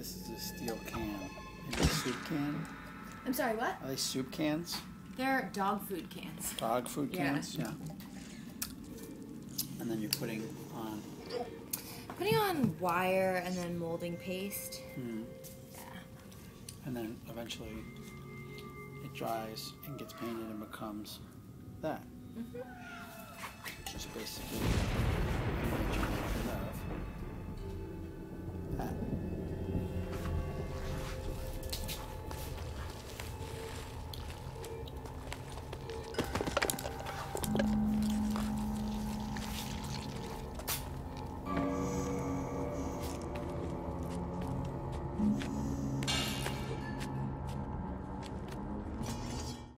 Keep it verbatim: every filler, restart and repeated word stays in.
This is a steel can. Maybe a soup can? I'm sorry, what? Are they soup cans? They're dog food cans. Dog food cans? Yeah. Yeah. And then you're putting on... Putting on wire and then molding paste. Hmm. Yeah. And then eventually it dries and gets painted and becomes that. Mm-hmm. Which is basically what you make it of.